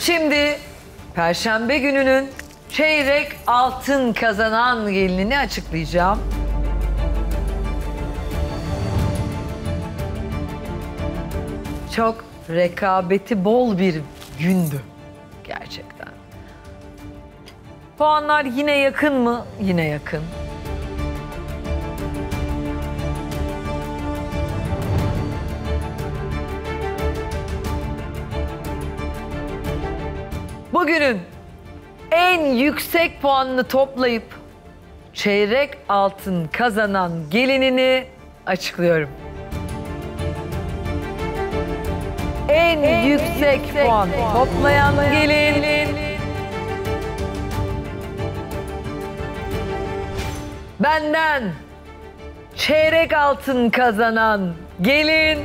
Şimdi Perşembe gününün çeyrek altın kazanan gelinini açıklayacağım. Çok rekabeti bol bir gündü gerçekten. Puanlar yine yakın mı? Yine yakın. Bugünün en yüksek puanını toplayıp çeyrek altın kazanan gelinini açıklıyorum. En yüksek puan toplayan gelin benden çeyrek altın kazanan gelin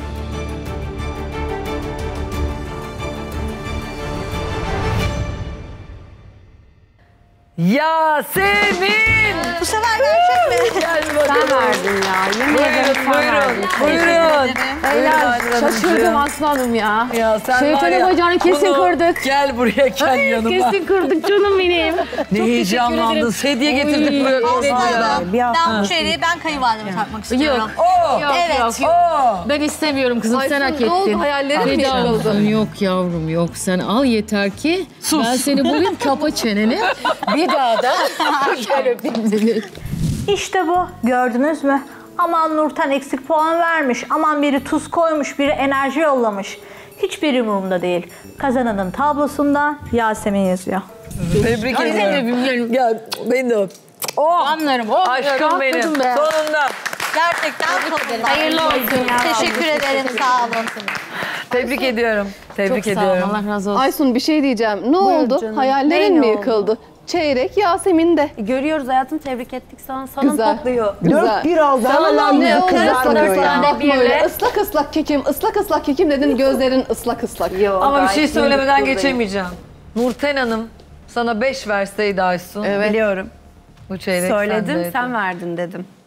Yasemin. Bu sefer gerçek mi? Gel bakalım. Sen verdin ya. Yemin ederim sen verdin. Buyurun. Helal. Şaşırdım aslanım ya. Ya sen var Şeytanın ya, bacağını kesin bunu kırdık. Gel buraya gel yanıma. Kesin kırdık canım benim. Ne heyecanlandın. Sedye getirdik buraya. Aslanım. Ben bu çeyreği kayınvalideme takmak istiyorum. Yok. Evet. Ben istemiyorum kızım, sen hak ettin. Ne oldu, hayallerim mi yıkıldı? Yok yavrum yok, sen al yeter ki ben seni bulayım, kapa çeneni, bir daha da gel öpeyim seni. İşte bu. Gördünüz mü? Aman Nurten eksik puan vermiş. Aman biri tuz koymuş, biri enerji yollamış. Hiçbir umurumda değil. Kazananın tablosunda Yasemin yazıyor. Tebrik ederim. Gel beni de öp. Oh, Anlarım. Oh, aşkım benim. Sonunda. Gerçekten sonunda. Hayırlı olsun ya. Teşekkür ederim, sağ olun. Tebrik ediyorum. Tebrik Çok sağ ol, ediyorum. Allah razı olsun. Aysun bir şey diyeceğim. Ne oldu? canım. Hayallerin Ne mi oldu? yıkıldı? Çeyrek Yasemin'de. Görüyoruz hayatım, tebrik ettik sana. Sana Güzel. topluyor. Güzel. Biraz daha Sana ne o kızarmıyor ya. bakma öyle. Islak ıslak kekim, ıslak ıslak kekim dedin, gözlerin ıslak ıslak. Ama bir şey söylemeden geçemeyeceğim. Nurten Hanım sana 5 verseydi Aysun. Evet. Biliyorum. Bu çeyrek Söyledim, sendeydi. sen verdin dedim.